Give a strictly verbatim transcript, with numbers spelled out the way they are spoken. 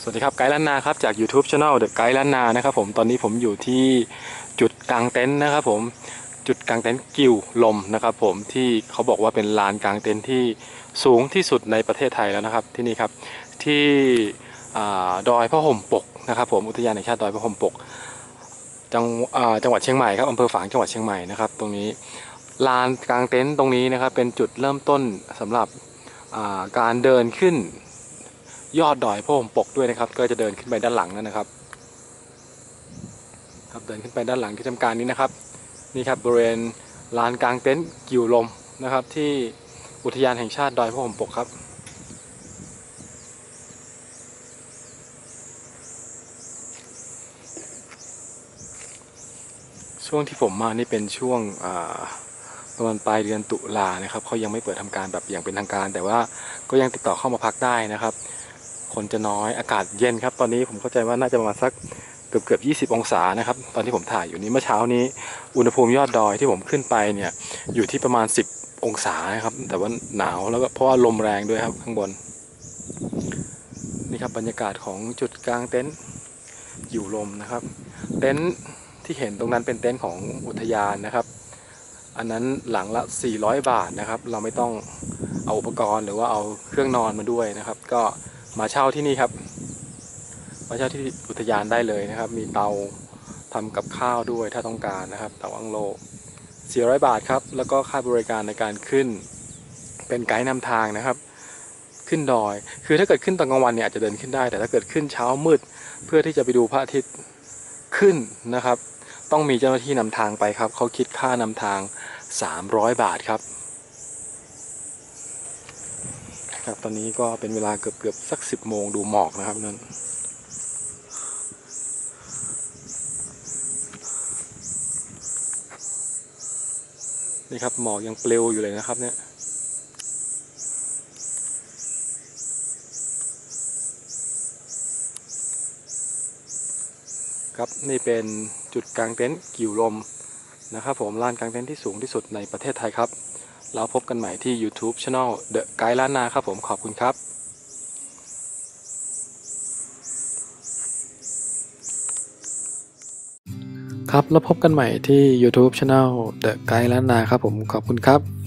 วัสดีครับไกด์ล้านนาครับจาก YouTube Channel The ไกด์ล้านนานะครับผมตอนนี้ผมอยู่ที่จุดกางเต็นท์นะครับผมจุดกางเต็นท์กิวลมนะครับผมที่เขาบอกว่าเป็นลานกางเต็นท์ที่สูงที่สุดในประเทศไทยแล้วนะครับที่นี่ครับที่ดอยพระห่มปกนะครับผมอุทยานแห่งชาติดอยพระห่มปกจังจังหวัดเชียงใหม่ครับอำเภอฝางจังหวัดเชียงใหม่นะครับตรงนี้ลานกางเต็นท์ตรงนี้นะครับเป็นจุดเริ่มต้นสำหรับการเดินขึ้นยอดดอยพระห่มปกด้วยนะครับก็จะเดินขึ้นไปด้านหลังนั่นนะครับครับเดินขึ้นไปด้านหลังที่ทำการนี้นะครับนี่ครับบริเวณลานกางเต็นท์กิวลมนะครับที่อุทยานแห่งชาติดอยพระห่มปกครับช่วงที่ผมมานี่เป็นช่วงประมาณปลายเดือนตุลานะครับเขายังไม่เปิดทำการแบบอย่างเป็นทางการแต่ว่าก็ยังติดต่อเข้ามาพักได้นะครับคนจะน้อยอากาศเย็นครับตอนนี้ผมเข้าใจว่าน่าจะประมาณสักเกือบเกือบยี่สิบองศานะครับตอนที่ผมถ่ายอยู่นี้เมื่อเช้านี้อุณหภูมิยอดดอยที่ผมขึ้นไปเนี่ยอยู่ที่ประมาณสิบองศานะครับแต่ว่าหนาวแล้วก็เพราะว่าลมแรงด้วยครับข้างบนนี่ครับบรรยากาศของจุดกลางเต็นท์อยู่ลมนะครับเต็นท์ที่เห็นตรงนั้นเป็นเต็นท์ของอุทยานนะครับอันนั้นหลังละสี่ร้อยบาทนะครับเราไม่ต้องเอาอุปกรณ์หรือว่าเอาเครื่องนอนมาด้วยนะครับก็มาเช่าที่นี่ครับมาเช่าที่อุทยานได้เลยนะครับมีเตาทำกับข้าวด้วยถ้าต้องการนะครับเตาอังโลสี่ร้อยบาทครับแล้วก็ค่าบริการในการขึ้นเป็นไกด์นำทางนะครับขึ้นดอยคือถ้าเกิดขึ้นตอนกลางวันเนี่ยอาจจะเดินขึ้นได้แต่ถ้าเกิดขึ้นเช้ามืดเพื่อที่จะไปดูพระอาทิตย์ขึ้นนะครับต้องมีเจ้าหน้าที่นำทางไปครับเขาคิดค่านำทางสามร้อยบาทครับครับตอนนี้ก็เป็นเวลาเกือบเกือบสักสิบโมงดูหมอกนะครับนั่นนี่ครับหมอกยังเปลวอยู่เลยนะครับเนี่ยครับนี่เป็นจุดกางเต็นท์กิวลมนะครับผมลานกางเต็นท์ที่สูงที่สุดในประเทศไทยครับแล้วพบกันใหม่ที่ YouTube Channel The ไกด์ล้านนาครับผมขอบคุณครับครับแล้วพบกันใหม่ที่ YouTube Channel The ไกด์ล้านนาครับผมขอบคุณครับ